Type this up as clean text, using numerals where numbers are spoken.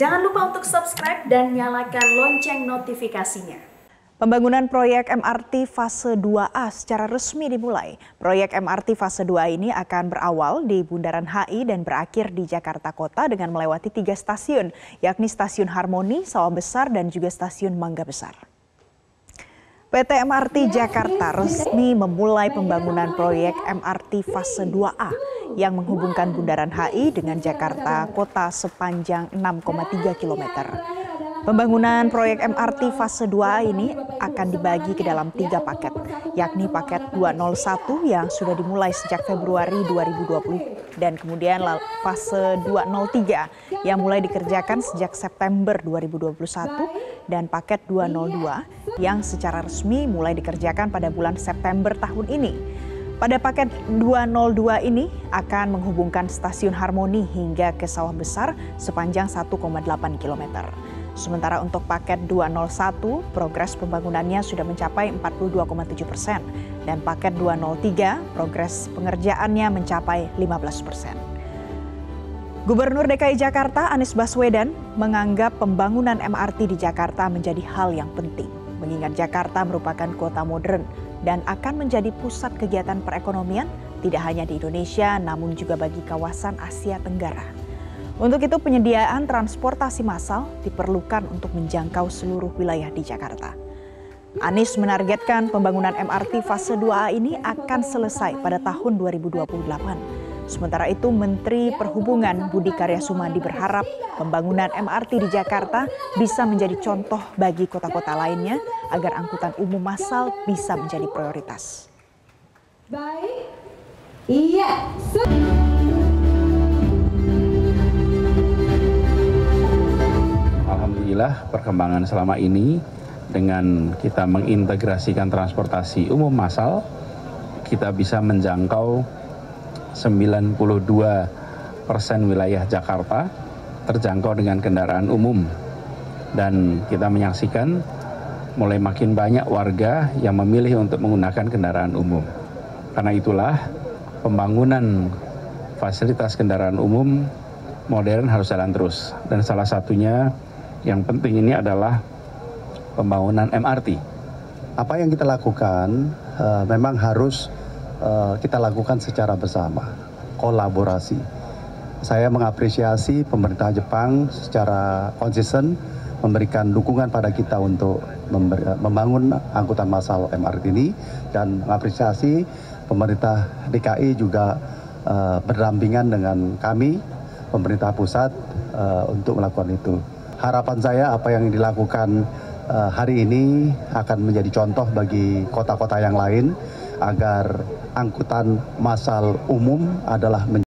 Jangan lupa untuk subscribe dan nyalakan lonceng notifikasinya. Pembangunan proyek MRT fase 2A secara resmi dimulai. Proyek MRT fase 2 ini akan berawal di Bundaran HI dan berakhir di Jakarta Kota dengan melewati 3 stasiun, yakni Stasiun Harmoni, Sawah Besar, dan juga Stasiun Mangga Besar. PT MRT Jakarta resmi memulai pembangunan proyek MRT fase 2A yang menghubungkan Bundaran HI dengan Jakarta Kota sepanjang 6,3 km. Pembangunan proyek MRT fase 2 ini akan dibagi ke dalam 3 paket, yakni paket 201 yang sudah dimulai sejak Februari 2020 dan kemudian fase 203 yang mulai dikerjakan sejak September 2021 dan paket 202 yang secara resmi mulai dikerjakan pada bulan September tahun ini. Pada paket 202 ini akan menghubungkan Stasiun Harmoni hingga ke Sawah Besar sepanjang 1,8 km. Sementara untuk paket 201, progres pembangunannya sudah mencapai 42,7% dan paket 203, progres pengerjaannya mencapai 15%. Gubernur DKI Jakarta Anies Baswedan menganggap pembangunan MRT di Jakarta menjadi hal yang penting, mengingat Jakarta merupakan kota modern dan akan menjadi pusat kegiatan perekonomian tidak hanya di Indonesia namun juga bagi kawasan Asia Tenggara. Untuk itu penyediaan transportasi massal diperlukan untuk menjangkau seluruh wilayah di Jakarta. Anies menargetkan pembangunan MRT fase 2A ini akan selesai pada tahun 2028. Sementara itu Menteri Perhubungan Budi Karya Sumadi berharap pembangunan MRT di Jakarta bisa menjadi contoh bagi kota-kota lainnya agar angkutan umum massal bisa menjadi prioritas. Baik, iya. Alhamdulillah perkembangan selama ini dengan kita mengintegrasikan transportasi umum massal, kita bisa menjangkau 92% wilayah Jakarta terjangkau dengan kendaraan umum. Dan kita menyaksikan mulai makin banyak warga yang memilih untuk menggunakan kendaraan umum. Karena itulah pembangunan fasilitas kendaraan umum modern harus jalan terus. Dan salah satunya yang penting ini adalah pembangunan MRT. Apa yang kita lakukan memang harus kita lakukan secara bersama, kolaborasi. Saya mengapresiasi pemerintah Jepang secara konsisten memberikan dukungan pada kita untuk membangun angkutan massal MRT ini dan mengapresiasi pemerintah DKI juga berdampingan dengan kami, pemerintah pusat untuk melakukan itu. Harapan saya apa yang dilakukan hari ini akan menjadi contoh bagi kota-kota yang lain agar angkutan massal umum adalah